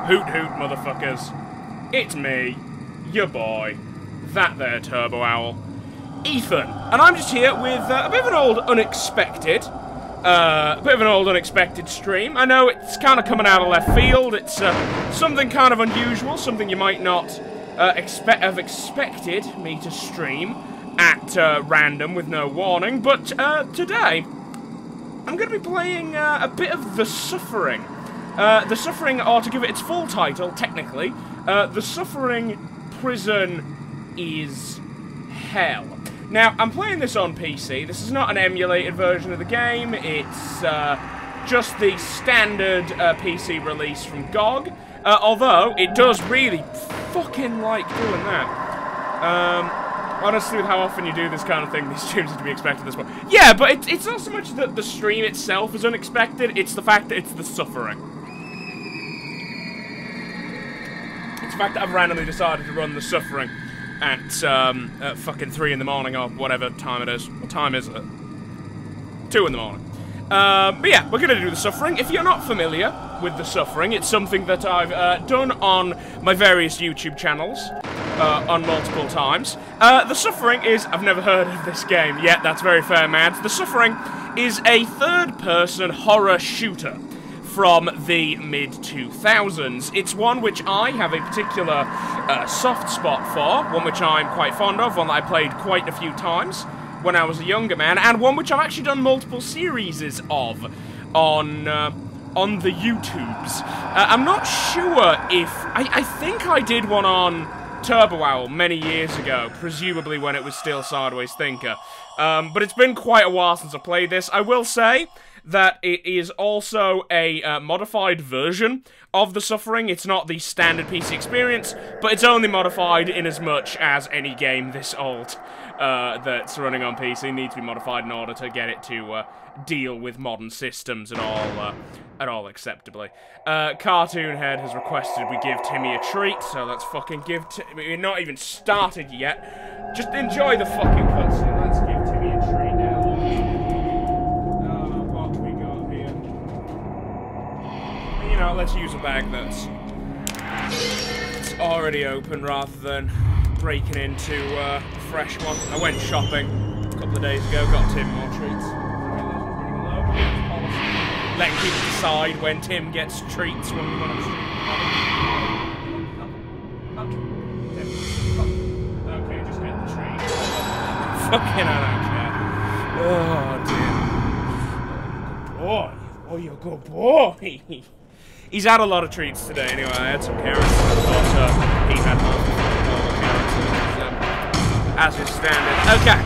Hoot hoot, motherfuckers. It's me, your boy, that there Turbo Owl, Ethan. And I'm just here with a bit of an old unexpected stream. I know it's kind of coming out of left field. It's something kind of unusual, something you might not have expected me to stream at random with no warning. But today, I'm going to be playing a bit of The Suffering. The Suffering, or to give it its full title, technically, The Suffering Prison is Hell. Now, I'm playing this on PC. This is not an emulated version of the game. It's just the standard PC release from GOG. Although, it does really fucking like doing that. Honestly, with how often you do this kind of thing, these streams are to be expected this point. Yeah, but it's not so much that the stream itself is unexpected, it's the fact that it's The Suffering. It's the fact that I've randomly decided to run The Suffering at fucking 3 in the morning or whatever time it is. What time is it? 2 in the morning. But yeah, we're gonna do The Suffering. If you're not familiar with The Suffering, it's something that I've done on my various YouTube channels on multiple times. The Suffering is... I've never heard of this game yet, that's very fair, Mads. The Suffering is a third-person horror shooter from the mid-2000s. It's one which I have a particular soft spot for, one which I'm quite fond of, one that I played quite a few times when I was a younger man, and one which I've actually done multiple series of on the YouTubes. I'm not sure if... I think I did one on Turbo Owl many years ago, presumably when it was still Sideways Thinker. But it's been quite a while since I played this. I will say that it is also a modified version of The Suffering. It's not the standard PC experience, but it's only modified in as much as any game this old that's running on PC needs to be modified in order to get it to deal with modern systems at all acceptably. Cartoon Head has requested we give Timmy a treat, so let's fucking give Timmy... We're not even started yet. Just enjoy the fucking cutscene. Let's give Timmy a treat now. What we got here? You know, let's use a bag that's already open rather than breaking into a fresh one. I went shopping a couple of days ago, got Tim more treats. Let him decide when Tim gets treats when we run on the street. Okay, just get the treat. Fucking I don't care. Oh, dear. Boy. Oh, you're a good boy. He's had a lot of treats today anyway. I had some carrots. Also, he had more carrots as is standard. Okay.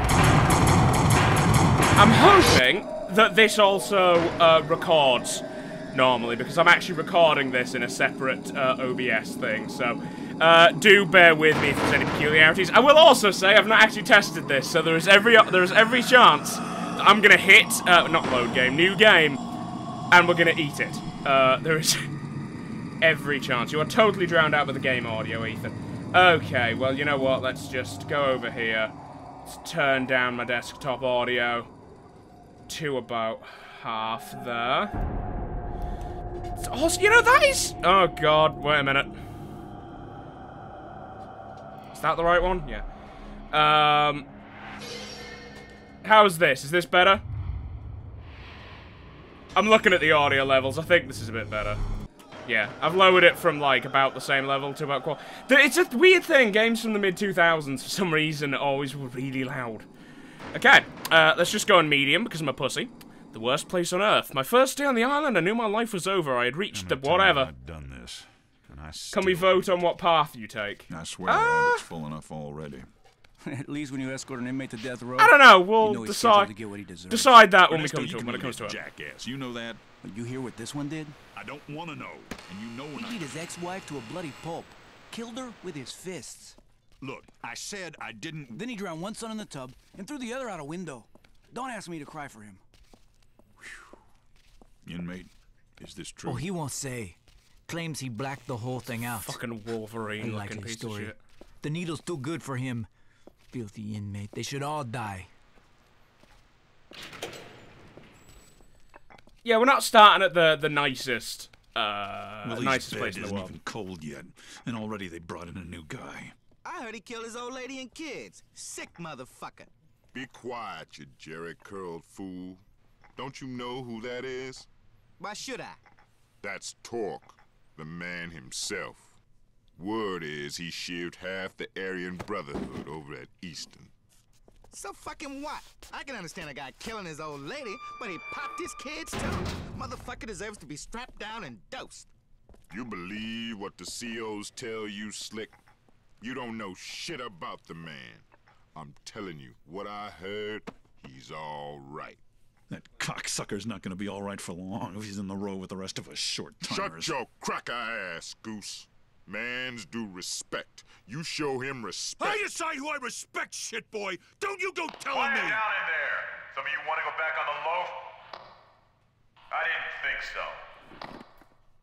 I'm hoping that this also records normally, because I'm actually recording this in a separate OBS thing, so do bear with me if there's any peculiarities. I will also say I've not actually tested this, so there is every chance that I'm gonna hit not load game, new game, and we're gonna eat it. There is every chance. You are totally drowned out with the game audio, Ethan. Okay, well, you know what? Let's just go over here. Let's turn down my desktop audio to about half there. Also, you know, that is... Oh, God. Wait a minute. Is that the right one? Yeah. How's this? Is this better? I'm looking at the audio levels. I think this is a bit better. Yeah, I've lowered it from, like, about the same level to about... It's a weird thing. Games from the mid-2000s, for some reason, always were really loud. Okay, let's just go on medium, because I'm a pussy. The worst place on Earth. My first day on the island, I knew my life was over. I had reached the whatever. I've done this, and Can we vote on what path you take? I swear Abbott's full enough already. At least when you escort an inmate to death row. I don't know. We'll decide that when we come to it. Jackass, you know that? But you hear what this one did? I don't want to know, and you know when He beat his ex-wife to a bloody pulp. Killed her with his fists. Look, I said I didn't... Then he drowned one son in the tub and threw the other out a window. Don't ask me to cry for him. Whew. Inmate, is this true? Oh, he won't say. Claims he blacked the whole thing out. Fucking Wolverine looking piece of shit. The needle's too good for him. Filthy inmate. They should all die. Yeah, we're not starting at the nicest nicest place in the isn't world. even cold yet, and already they brought in a new guy. I heard he killed his old lady and kids. Sick motherfucker. Be quiet, you jerry-curled fool. Don't you know who that is? Why should I? That's Torque, the man himself. Word is he shaved half the Aryan Brotherhood over at Easton. So fucking what? I can understand a guy killing his old lady, but he popped his kids too. Motherfucker deserves to be strapped down and dosed. You believe what the COs tell you, Slick? You don't know shit about the man. I'm telling you, what I heard, he's all right. That cocksucker's not gonna be all right for long if he's in the row with the rest of us short-timers. Shut your cracker ass, Goose. Mans do respect. You show him respect. I decide who I respect, shit boy. Don't you go telling Quiet me. down in there. Some of you want to go back on the low? I didn't think so.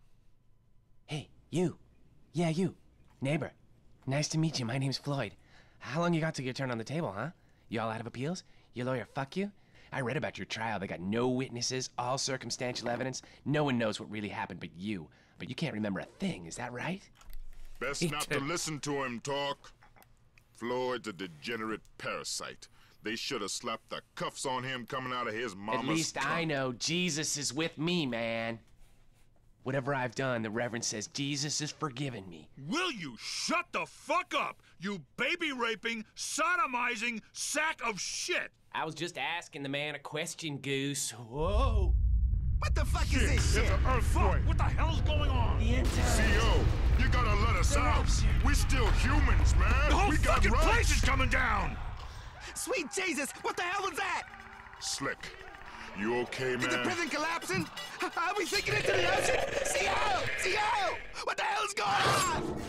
Hey, you. Yeah, you. Neighbor. Nice to meet you. My name's Floyd. How long you got till your turn on the table, huh? You all out of appeals? Your lawyer fuck you? I read about your trial. They got no witnesses, all circumstantial evidence. No one knows what really happened but you. But you can't remember a thing, is that right? Best not to listen to him talk. Floyd's a degenerate parasite. They should have slapped the cuffs on him coming out of his mama's At least trunk. I know Jesus is with me, man. Whatever I've done, the Reverend says Jesus has forgiven me. Will you shut the fuck up, you baby-raping, sodomizing sack of shit? I was just asking the man a question, Goose. Whoa! What the fuck is this shit? It's an earthquake. What the hell's going on? The entire... CO, you gotta let us out. We're still humans, man. The whole we got fucking rights. place is coming down! Sweet Jesus, what the hell was that? Slick, you okay, Is the man? prison collapsing? Are we sinking into the ocean? CO! CO! What the hell's going on?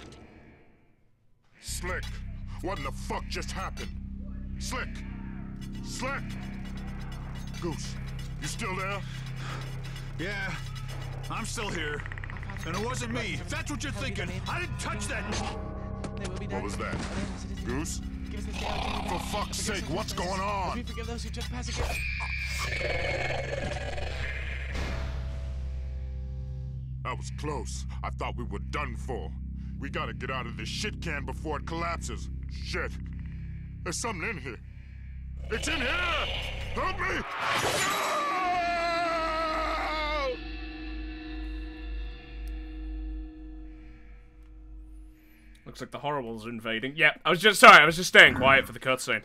Slick, what in the fuck just happened? Slick! Slick! Goose, you still there? Yeah, I'm still here. And it wasn't me. If that's what you're thinking, I didn't touch that. What was that? Goose? For fuck's sake, what's going on? forgive those who took passage. That was close. I thought we were done for. We gotta get out of this shit can before it collapses. Shit. There's something in here. It's in here! Help me! No! Looks like the Horribles are invading. Yeah, I was just staying quiet for the cutscene.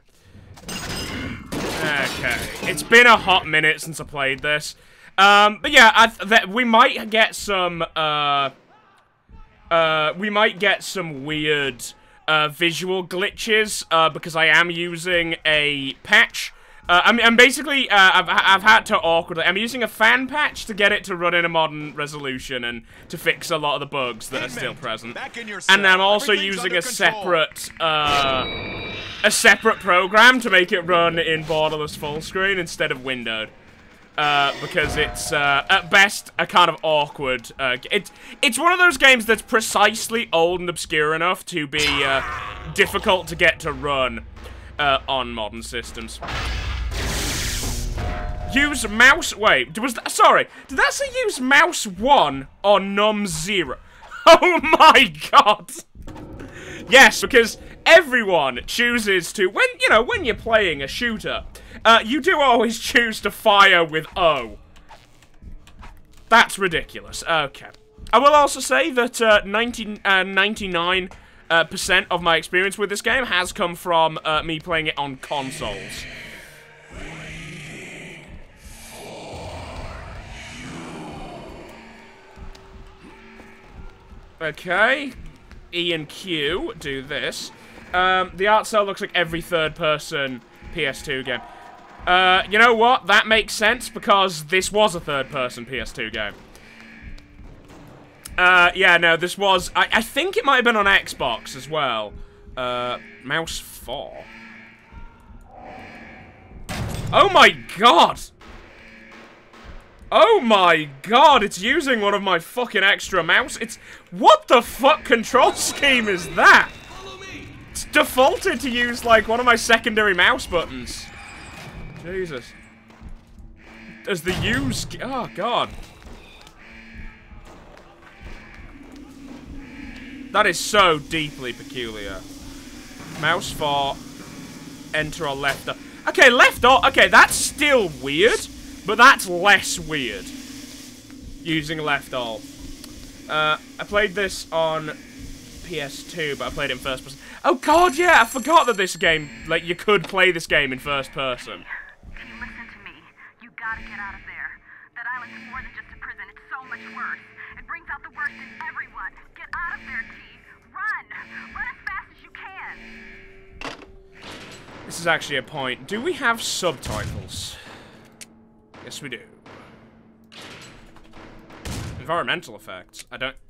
Okay, it's been a hot minute since I played this. But yeah, we might get some, weird, visual glitches, because I am using a patch. I'm basically, I've had to I'm using a fan patch to get it to run in a modern resolution and to fix a lot of the bugs that are still present. And I'm also using a separate program to make it run in borderless full screen instead of windowed. Because it's, at best, a kind of awkward, it's one of those games that's precisely old and obscure enough to be, difficult to get to run, on modern systems. Use mouse, wait, sorry, did that say use mouse 1 or num 0? Oh my god! Yes, because everyone chooses to, when you're playing a shooter, you do always choose to fire with O. That's ridiculous. Okay. I will also say that 99% of my experience with this game has come from me playing it on consoles. Okay. E and Q do this. The art style looks like every third-person PS2 game. You know what? That makes sense, because this was a third-person PS2 game. Yeah, no, this was... I think it might have been on Xbox as well. Mouse 4. Oh my god! Oh my god, it's using one of my fucking extra mouse. What the fuck control scheme is that? It's defaulted to use, like, one of my secondary mouse buttons. Jesus. As the use... Oh, God. That is so deeply peculiar. Mouse for enter or left. Okay, left or okay, that's still weird, but that's less weird. Using left alt. I played this on PS2, but I played it in first person. Oh god, yeah, I forgot that this game, like, you could play this game in first person. Can you listen to me? You gotta get out of there. That island's more than just a prison, it's so much worse. It brings out the worst in everyone. Get out of there, T. Run! Run as fast as you can! This is actually a point. Do we have subtitles? Yes, we do. Environmental effects. I don't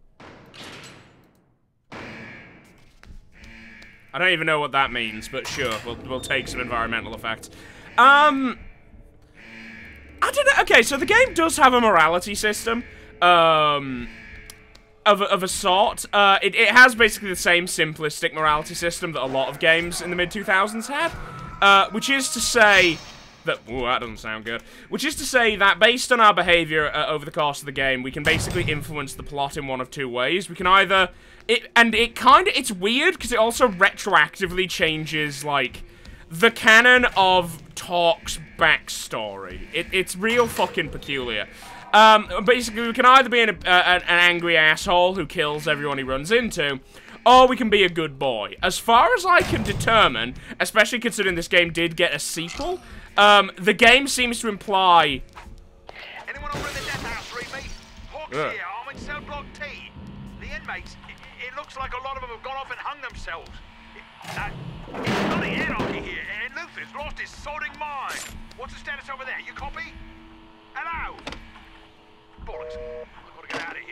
even know what that means, but sure, we'll take some environmental effects. I don't know. Okay, so the game does have a morality system, of a sort. It has basically the same simplistic morality system that a lot of games in the mid-2000s had, which is to say that, ooh, that doesn't sound good. Which is to say that based on our behavior over the course of the game, we can basically influence the plot in one of two ways. We can either, it's weird because it also retroactively changes, like, the canon of Talk's backstory. It's real fucking peculiar. Basically, we can either be an angry asshole who kills everyone he runs into, or we can be a good boy. As far as I can determine, especially considering this game did get a sequel, the game seems to imply... Anyone over in the death house, read me? Hawks here, I'm in cell block T. The inmates, it looks like a lot of them have gone off and hung themselves. It's bloody anarchy here, and Luther's lost his sodding mind. What's the status over there? You copy? Hello? Bollocks, I've got to get out of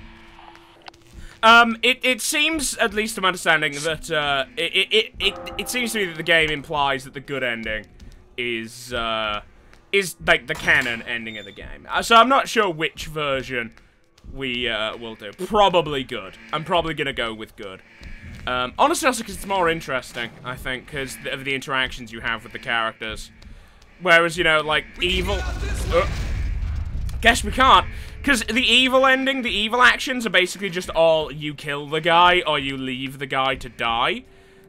here. It seems, at least to my understanding, that, it seems to me that the game implies that the good ending is like the canon ending of the game. So I'm not sure which version we, will do. Probably good. I'm probably gonna go with good. Honestly, also because it's more interesting, I think, because of the interactions you have with the characters. Whereas, you know, like, evil... Guess we can't. Because the evil ending, the evil actions are basically just all you kill the guy or you leave the guy to die.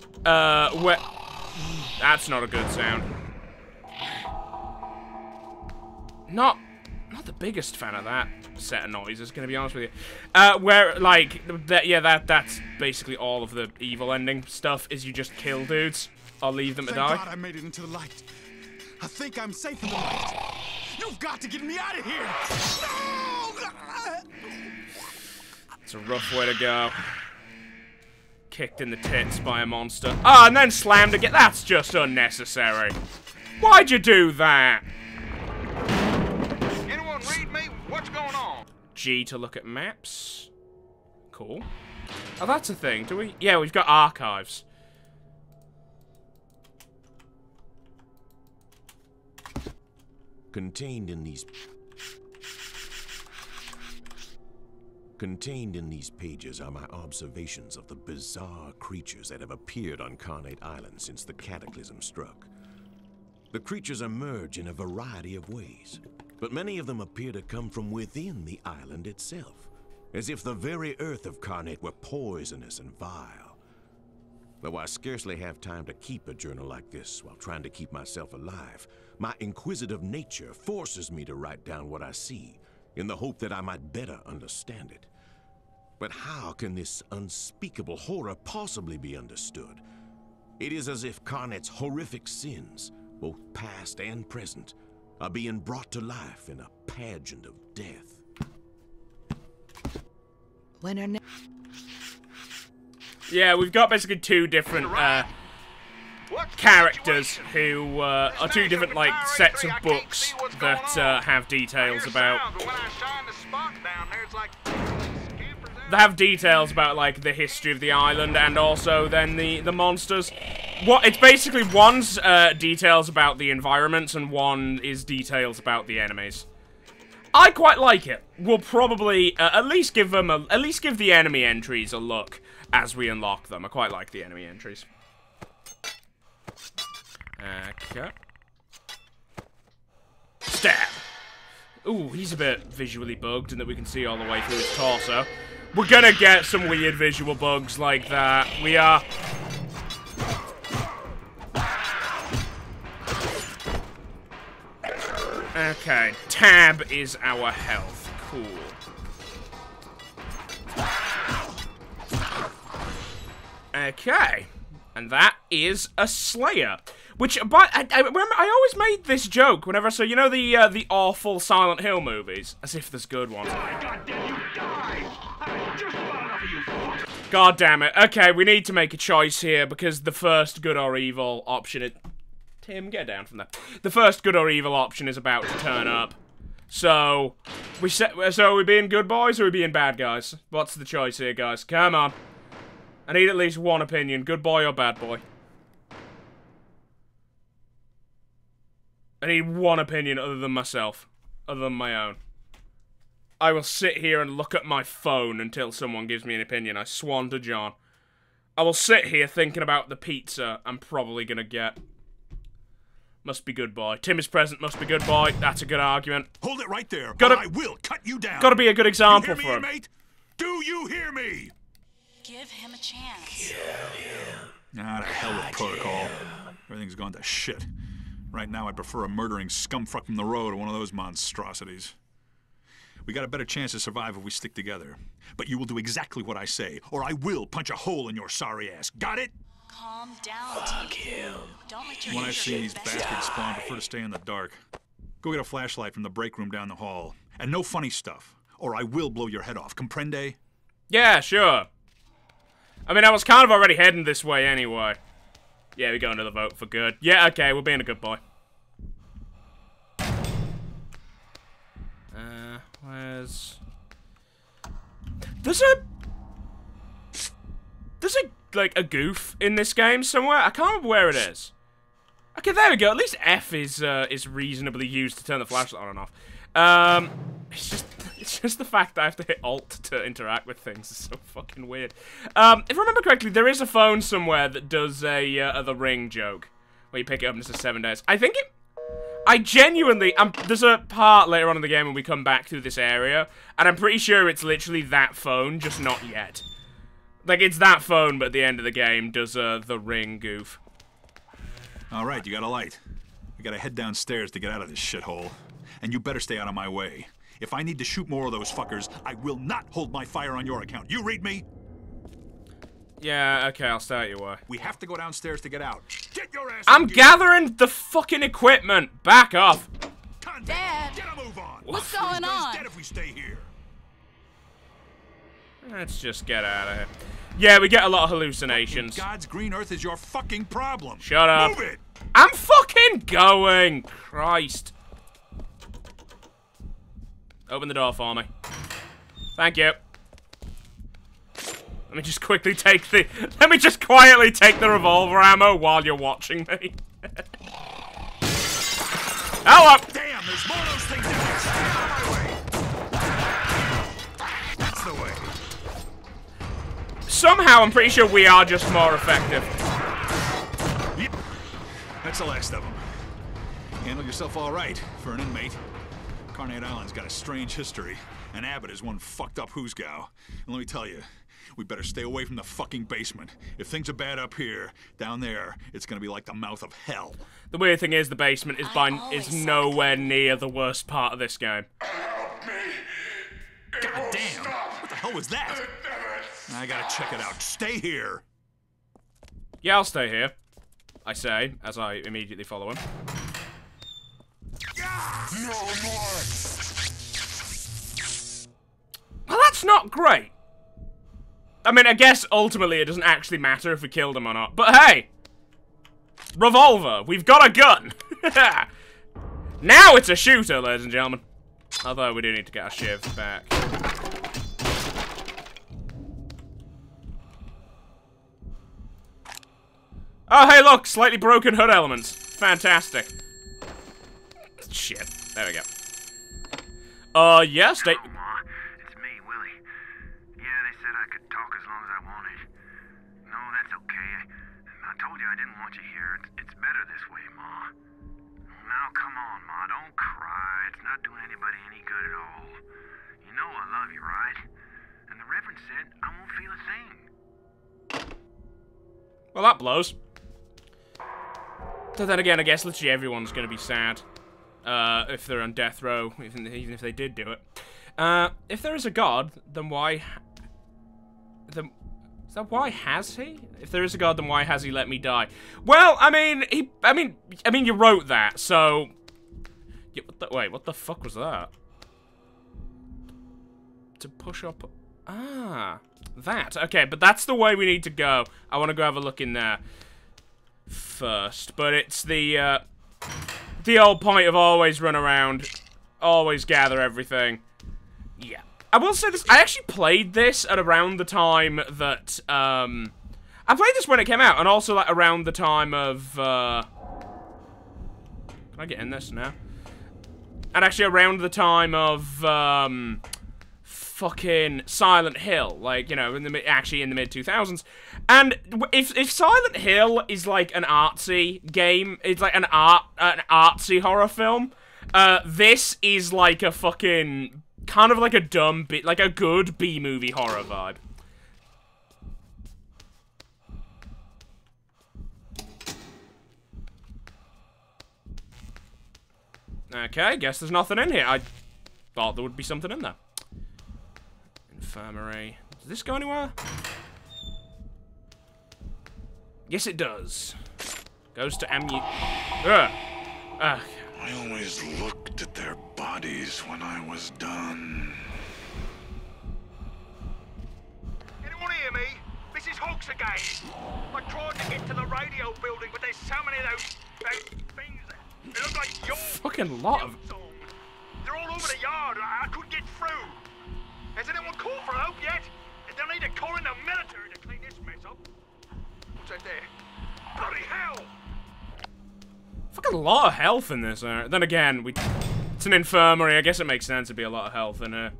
That's not a good sound. Not the biggest fan of that set of noises, gonna be honest with you. Where, like, that's basically all of the evil ending stuff, is you just kill dudes or leave them to die. Thank God I made it into the light. I think I'm safe in the light. You've got to get me out of here! No! It's a rough way to go. Kicked in the tits by a monster. Ah, and then slammed again. That's just unnecessary. Why'd you do that? Anyone read me? What's going on? G to look at maps. Cool. Oh, that's a thing. Do we? Yeah, we've got archives. Contained in these pages are my observations of the bizarre creatures that have appeared on Carnate Island since the cataclysm struck. The creatures emerge in a variety of ways, but many of them appear to come from within the island itself, as if the very earth of Carnate were poisonous and vile. Though I scarcely have time to keep a journal like this while trying to keep myself alive, my inquisitive nature forces me to write down what I see, in the hope that I might better understand it. But how can this unspeakable horror possibly be understood? It is as if Carnate's horrific sins, both past and present, are being brought to life in a pageant of death. Yeah, we've got basically two different, characters who, are two different, like, sets of books that, have details about... They have details about, like, the history of the island and also then the monsters. It's basically one's, details about the environments and one is details about the enemies. I quite like it. We'll probably, at least give the enemy entries a look as we unlock them. I quite like the enemy entries. Okay. Stab! Ooh, he's a bit visually bugged in that we can see all the way through his torso. We're gonna get some weird visual bugs like that. We are. Okay, tab is our health. Cool. Okay, and that is a Slayer. Which, but I remember I always made this joke whenever I saw, you know, the awful Silent Hill movies, as if there's good ones. God damn it. Okay, we need to make a choice here because the first good or evil option is... Tim, get down from there. The first good or evil option is about to turn up. So, are we being good boys or are we being bad guys? What's the choice here, guys? Come on. I need at least one opinion. Good boy or bad boy? I need one opinion other than myself. Other than my own. I will sit here and look at my phone until someone gives me an opinion. I swan to John. I will sit here thinking about the pizza I'm probably gonna get. Must be good boy. Tim is present, must be good boy. That's a good argument. Hold it right there, gotta, I will cut you down. Gotta be a good example for him. Mate? Do you hear me? Give him a chance. Kill him. Ah, to hell with protocol. Everything's gone to shit. Right now, I'd prefer a murdering scumfuck from the road to one of those monstrosities. We got a better chance to survive if we stick together. But you will do exactly what I say, or I will punch a hole in your sorry ass. Got it? Calm down, Fuck him. Don't let your when I see these bastards spawn, I prefer to stay in the dark. Go get a flashlight from the break room down the hall. And no funny stuff, or I will blow your head off. Comprende? Yeah, sure. I mean, I was kind of already heading this way anyway. Yeah, we're going to the vote for good. Yeah, okay, we're being a good boy. Where's... There's like, a goof in this game somewhere. I can't remember where it is. Okay, there we go. At least F is reasonably used to turn the flashlight on and off. It's just the fact that I have to hit Alt to interact with things is so fucking weird. If I remember correctly, there is a phone somewhere that does the Ring joke, where you pick it up and it says 7 days. I think it... I genuinely... there's a part later on in the game when we come back through this area, and I'm pretty sure it's literally that phone, just not yet. Like, it's that phone, but at the end of the game does the Ring goof. All right, you got a light. We gotta head downstairs to get out of this shithole. And you better stay out of my way. If I need to shoot more of those fuckers, I will not hold my fire on your account. You read me? Yeah, okay, I'll stay out your way. We have to go downstairs to get out. Get your ass I'm gathering the fucking equipment. Back off. Dad, get a move on. What's going on? Dead if we stay here. Let's just get out of here. Yeah, we get a lot of hallucinations. God's green earth is your fucking problem. Shut up. Move it. I'm fucking going. Christ. Open the door for me. Thank you. Let me just quickly take the... Let me just quietly take the revolver ammo while you're watching me. Hello! Damn, there's more of those things in there. Stay out of my way. That's the way. Somehow, I'm pretty sure we are just more effective. Yep. That's the last of them. Handle yourself all right for an inmate. Carnate Island's got a strange history, and Abbott is one fucked up hoosgow. And let me tell you, we better stay away from the fucking basement. If things are bad up here, down there, it's gonna be like the mouth of hell. The weird thing is, the basement is nowhere near the worst part of this game. Help me! God damn! What the hell was that? I gotta check it out. Stay here. Yeah, I'll stay here. I say, as I immediately follow him. No more! Well, that's not great. I mean, I guess ultimately it doesn't actually matter if we killed him or not. But hey! Revolver. We've got a gun. Now it's a shooter, ladies and gentlemen. Although we do need to get our shivs back. Oh, hey, look! Slightly broken hood elements. Fantastic. Shit. There we go. Yeah, stay... It's me, Willie. Yeah, they said I could talk as long as I wanted. No, that's okay. I told you I didn't want you here. It's better this way, Ma. Now, come on, Ma. Don't cry. It's not doing anybody any good at all. You know I love you, right? And the Reverend haven't said I won't feel a thing. Well, that blows. So then again, I guess literally everyone's going to be sad if they're on death row, even if they did do it. If there is a god, then why... why has he? If there is a god, then why has he let me die? Well, I mean, you wrote that, so... Wait, what the fuck was that? To push up... Ah, that. Okay, but that's the way we need to go. I want to go have a look in there first. But it's the old point of always run around, always gather everything. Yeah. I will say this, I actually played this at around the time that, I played this when it came out, and also, like, around the time of, Can I get in this now? And actually around the time of, fucking Silent Hill, like, you know, actually in the mid-2000s. And if Silent Hill is, like, an artsy game, it's like an artsy horror film, this is, like, a fucking... kind of like a dumb bit, like a good B-movie horror vibe. Okay, guess there's nothing in here. I thought there would be something in there. Infirmary. Does this go anywhere? Yes, it does. Goes to MU. I always looked at their bodies when I was done. Anyone hear me? This is Hawks again. I tried to get to the radio building, but there's so many of those things. They look like your fucking lot of... They're all over the yard. I couldn't get through. Has anyone called for help yet? They'll need a call in the military to clean this mess up. What's that there? Bloody hell! Fucking lot of health in this. Then again, it's an infirmary. I guess it makes sense to be a lot of health in here.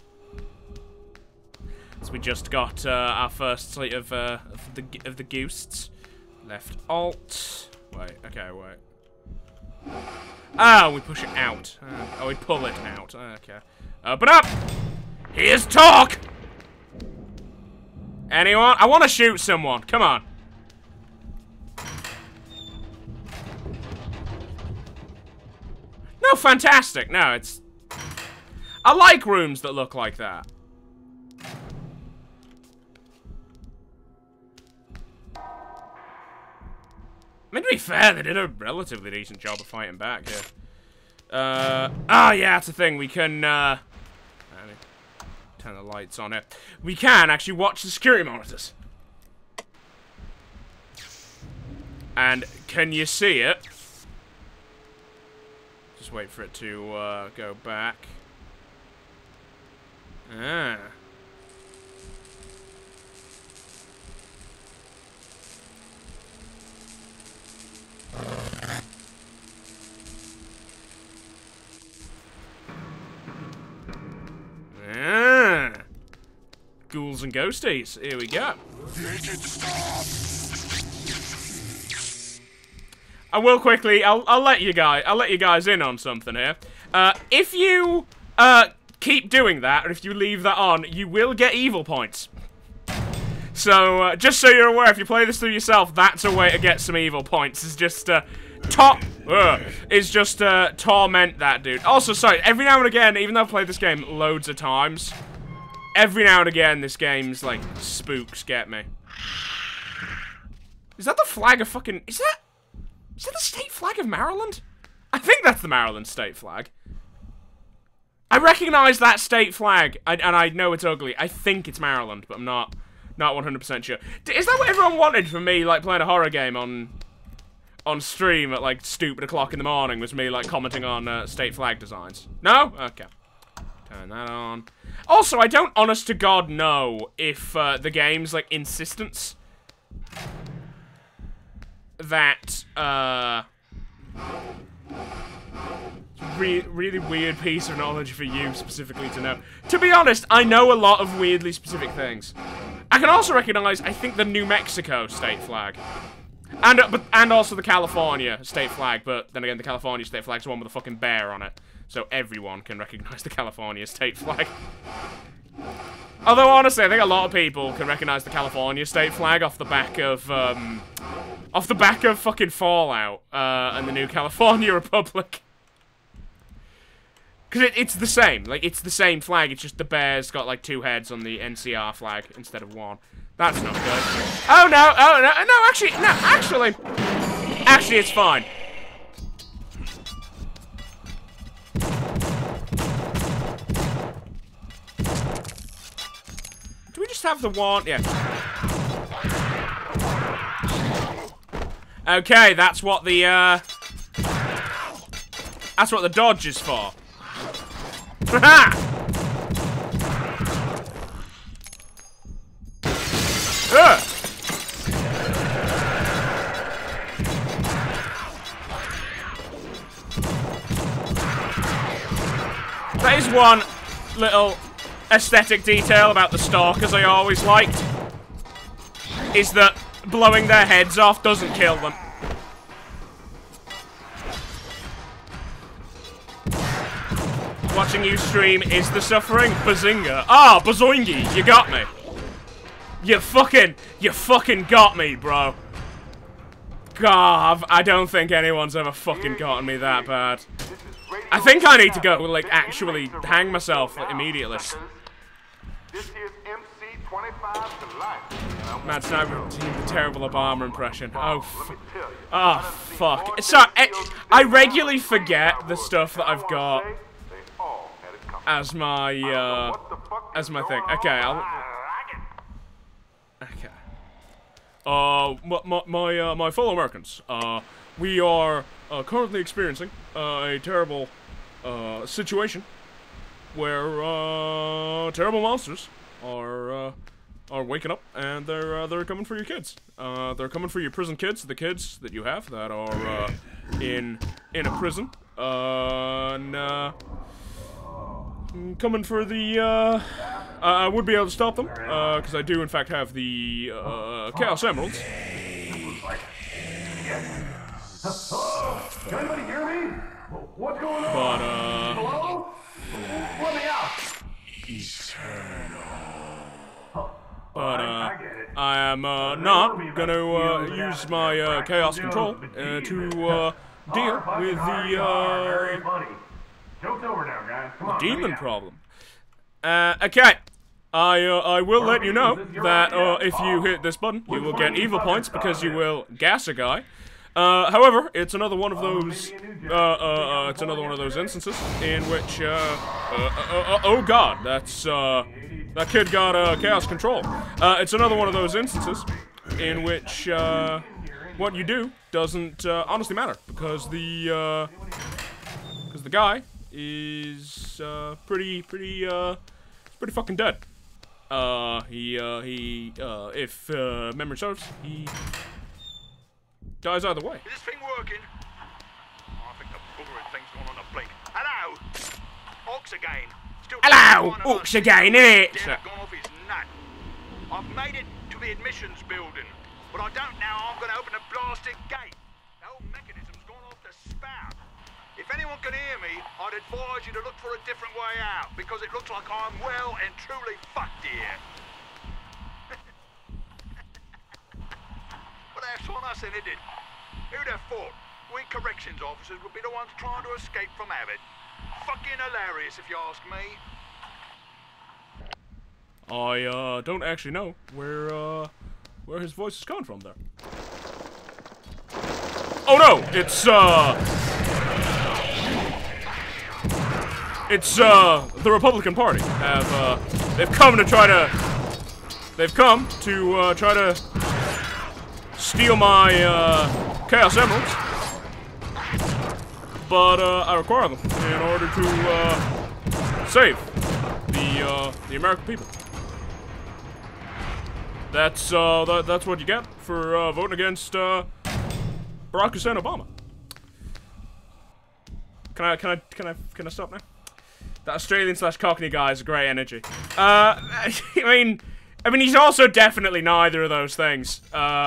So we just got our first slate of the ghosts. Left alt. Wait. Okay. Wait. Oh, we push it out. Oh, we pull it out. Okay. Open up. Here's talk. Anyone? I want to shoot someone. Come on. No, fantastic. No, it's... I like rooms that look like that. I mean, to be fair, they did a relatively decent job of fighting back here. Yeah, that's the thing. We can, turn the lights on here. We can actually watch the security monitors. And can you see it? Just wait for it to go back. Ah. Ah. Ghouls and ghosties. Here we go. I will quickly. I'll let you guys in on something here. If you keep doing that, or if you leave that on, you will get evil points. So just so you're aware, if you play this through yourself, that's a way to get some evil points. Is just torment that dude. Also, sorry, every now and again, even though I've played this game loads of times, every now and again, this game's like spooks get me. Is that the flag of fucking? Is that the state flag of Maryland? I think that's the Maryland state flag. I recognize that state flag, and I know it's ugly. I think it's Maryland, but I'm not 100% sure. Is that what everyone wanted from me, like, playing a horror game on stream at, like, stupid o'clock in the morning, was me, like, commenting on state flag designs? No? Okay. Turn that on. Also, I don't, honest to God, know if the game's, like, insistence that, really weird piece of knowledge for you specifically to know. To be honest, I know a lot of weirdly specific things. I can also recognize, I think, the New Mexico state flag. And also the California state flag, but then again, the California state flag's the one with a fucking bear on it. So everyone can recognize the California state flag. Although, honestly, I think a lot of people can recognize the California state flag off the back of fucking Fallout, and the new California Republic. Because it's the same. Like, it's the same flag, it's just the bear's got, like, 2 heads on the NCR flag instead of 1. That's not good. Oh, no, actually, it's fine. Do we just have the one? Yeah. Okay, that's what the dodge is for. Ha! That is one little aesthetic detail about the Stalkers I always liked, is that blowing their heads off doesn't kill them. Watching you stream is the suffering. Bazinga. Ah, bazoingy, you got me. You fucking got me, bro. God, I don't think anyone's ever fucking gotten me that bad. I think I need to go, like, actually hang myself like, immediately. Mad Sniper team, the terrible Obama impression. Oh, fuck. Sorry, I regularly forget the stuff that I've got as my thing. Okay, my fellow Americans, we are currently experiencing a terrible situation where terrible monsters are waking up, and they're coming for your kids. They're coming for your prison kids, the kids that you have that are in a prison. Coming for the I would be able to stop them because I do in fact have the Chaos Emeralds. Can anybody hear me? What's going on? But hello? Let me out. But I am not gonna use my chaos control to deal with the Joke's over now, guys. Come on, demon problem. Okay. I will let you know that if you hit this button, you will get evil points because you will gas a guy. However, it's another one of those. It's another one of those instances in which. Oh God, that kid got chaos control. It's another one of those instances in which what you do doesn't honestly matter because the guy is pretty fucking dead. If memory serves, he dies either way. Is this thing working? Oh, I think the buggering thing's going on a blink. Hello? Ox again. Still hello! Ox again, innit? Gone off his nut. I've made it to the admissions building, but I don't know how I'm going to open the blasted gate. The whole mechanism's gone off the spout. If anyone can hear me, I'd advise you to look for a different way out, because it looks like I'm well and truly fucked here. Well, that's on us, isn't it? Who'd have thought we corrections officers would be the ones trying to escape from Abbott? Fucking hilarious, if you ask me. I don't actually know where his voice is coming from there. Oh no, it's the Republican Party they've come to try to steal my Chaos Emeralds, but I require them in order to save the American people. That's what you get for voting against Barack Hussein Obama. Can I stop now? That Australian/Cockney guy is a great energy. I mean, he's also definitely neither of those things.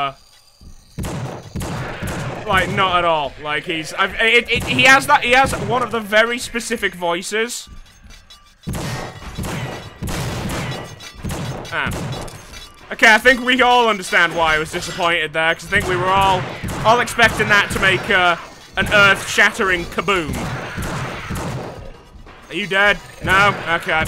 Like, not at all. Like, he has one of the very specific voices Okay, I think we all understand why I was disappointed there, because I think we were all expecting that to make an earth-shattering kaboom. Are you dead? No? Okay.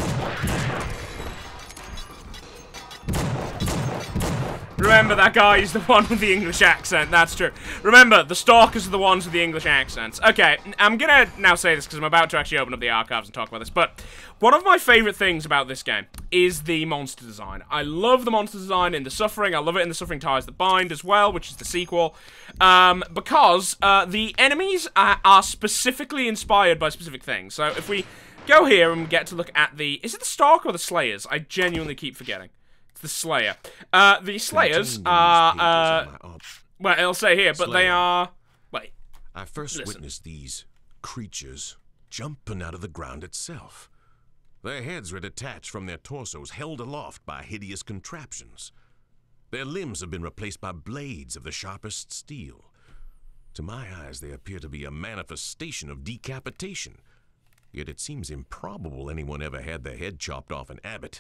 Remember, that guy is the one with the English accent. That's true. Remember, the stalkers are the ones with the English accents. Okay, I'm gonna now say this because I'm about to actually open up the archives and talk about this, but one of my favorite things about this game is the monster design. I love the monster design in The Suffering. I love it in The Suffering Ties That Bind as well, which is the sequel, because the enemies are specifically inspired by specific things. So if we go here and get to look at the... Is it the Stalker or the Slayers? I genuinely keep forgetting. It's the Slayer. The Slayers are... well, it'll say here, but they are... Wait. I first witnessed these creatures jumping out of the ground itself. Their heads were detached from their torsos, held aloft by hideous contraptions. Their limbs have been replaced by blades of the sharpest steel. To my eyes, they appear to be a manifestation of decapitation. Yet it seems improbable anyone ever had their head chopped off in Abbott.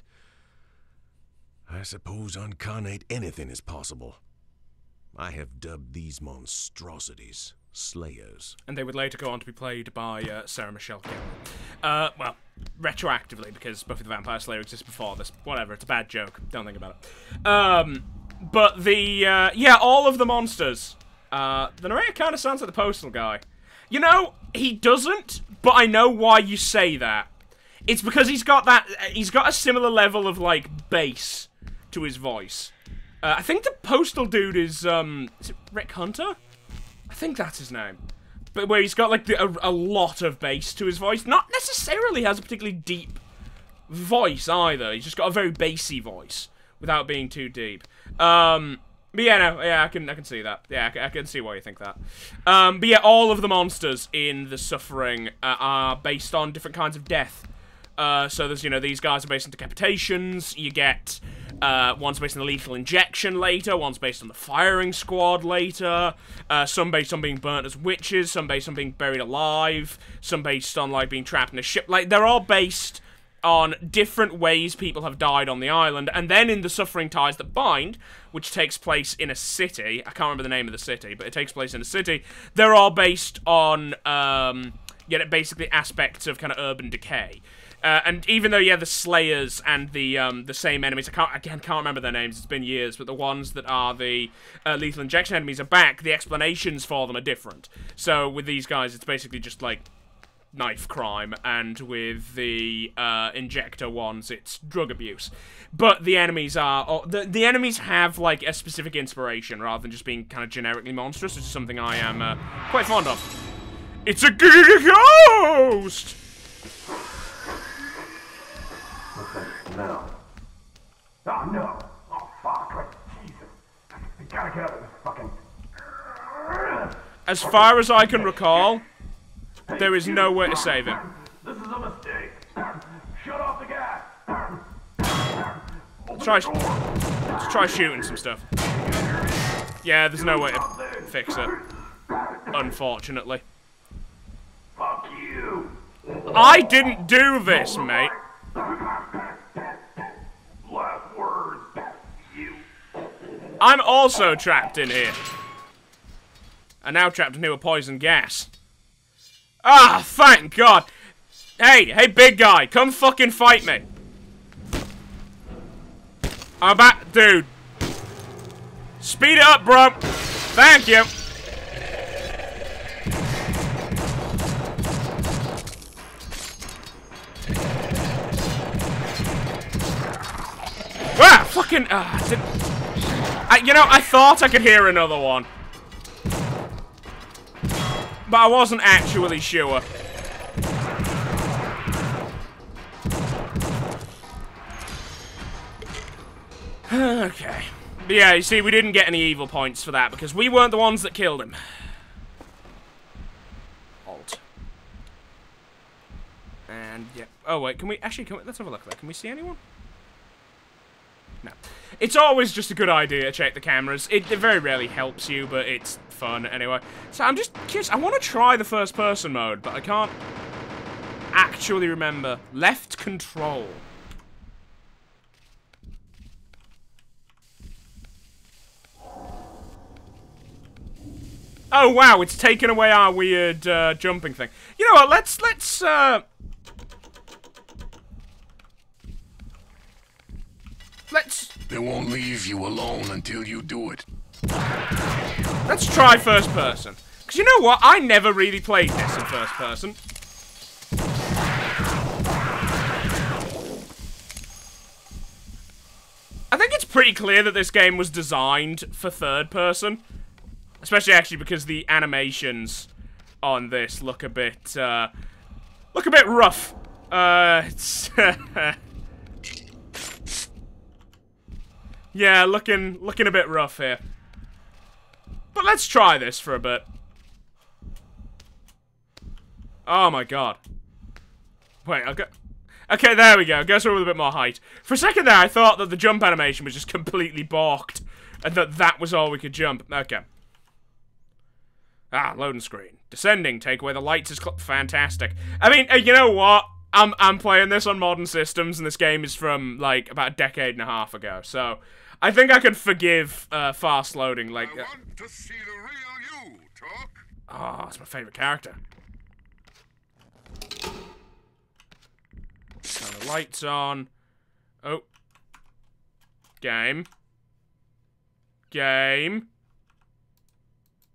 I suppose on Carnate anything is possible. I have dubbed these monstrosities Slayers. And they would later go on to be played by Sarah Michelle Gellar. Well, retroactively, because Buffy the Vampire Slayer exists before this. Whatever, it's a bad joke. Don't think about it. But the, yeah, all of the monsters. The narrator kind of sounds like the Postal guy. You know, he doesn't, but I know why you say that. It's because he's got a similar level of, like, bass to his voice. I think the Postal dude is it Rick Hunter? I think that's his name. But where he's got, like, a lot of bass to his voice. Not necessarily has a particularly deep voice, either. He's just got a very bassy voice, without being too deep. But yeah, no, yeah, I can see that. Yeah, I can see why you think that. But yeah, all of the monsters in The Suffering are based on different kinds of death. So there's, you know, these guys are based on decapitations. You get, one's based on the lethal injection later, one's based on the firing squad later, some based on being burnt as witches, some based on being buried alive, some based on, like, being trapped in a ship. Like, they're all based on different ways people have died on the island. And then in The Suffering Ties That Bind, which takes place in a city, I can't remember the name of the city, but it takes place in a city, they're all based on, yeah, basically aspects of kind of urban decay. And even though, yeah, the Slayers and the same enemies, I can't remember their names, it's been years, but the ones that are the lethal injection enemies are back, the explanations for them are different. So with these guys, it's basically just, like, knife crime, and with the injector ones, it's drug abuse. But the enemies are... the enemies have, like, a specific inspiration, rather than just being kind of generically monstrous, which is something I am quite fond of. It's a ghost! No. Oh, no. Oh, fuck. Like, Jesus. I gotta get out of this fucking... As far as I can recall, there is no way to save him. This is a mistake. Shut off the gas. Let's try shooting some stuff. Yeah, there's no way to fix it. Unfortunately. Fuck you. I didn't do this, mate. Last words. You. I'm also trapped in here. I'm now trapped into a poison gas. Ah, thank God. Hey, big guy, come fucking fight me. I'm about, dude. Speed it up, bro. Thank you. Ah, fucking, you know, I thought I could hear another one. But I wasn't actually sure. Okay. But yeah, you see, we didn't get any evil points for that, because we weren't the ones that killed him. Alt. And, yeah. Oh, wait, let's have a look there. Can we see anyone? No. It's always just a good idea to check the cameras. It very rarely helps you, but it's fun anyway. So I'm just curious. I want to try the first-person mode, but I can't actually remember. Left control. Oh wow, it's taken away our weird jumping thing. You know what? Let's They won't leave you alone until you do it. Let's try first person. Because you know what? I never really played this in first person. I think it's pretty clear that this game was designed for third person. Especially actually because the animations on this look a bit rough. It's yeah, looking a bit rough here. But let's try this for a bit. Oh my god. Wait, okay. Okay, there we go. Go through with a bit more height. For a second there, I thought that the jump animation was just completely balked. And that was all we could jump. Okay. Ah, loading screen. Descending, take away the lights is fantastic. I mean, you know what? I'm playing this on modern systems, and this game is from, like, about a decade and a half ago. So, I think I could forgive fast loading. Like, I want to see the real you, Talk. oh, that's my favorite character. Turn the lights on. Oh. Game. Game.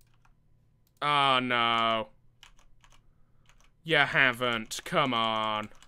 Oh, no. You haven't. Come on.